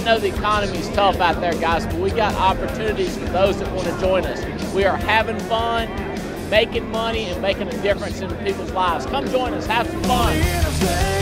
know the economy's tough out there, guys, but we got opportunities for those that want to join us. We are having fun, making money, and making a difference in people's lives. Come join us. Have some fun.